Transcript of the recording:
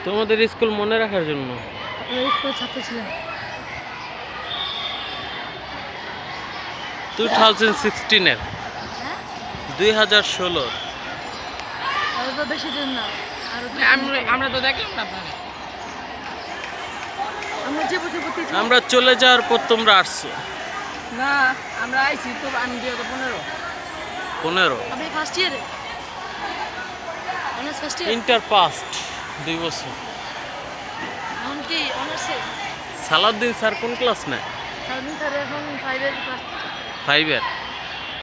তোমাদের স্কুল মনে রাখার জন্য। আপনার স্কুলের ছাত্র ছিলেন? 2016 এর। হ্যাঁ 2016। তাহলে তো বেশি দিন না। আর আমরা তো দেখলাম না আপনার। আমরা যে বছর ভর্তি ছিলাম। আমরা চলে যাওয়ার পর তোমরা আসছো। না আমরা আইছি তো আমি 2015। আপনি ফার্স্ট ইয়ারে? Honours first year? Inter passed 2 বছর। এখন কি অনার্সে? সালাউদ্দিন স্যার কোন ক্লাস নেয়? সারাদিন স্যার এখন 5 এর ক্লাস। 5 এর।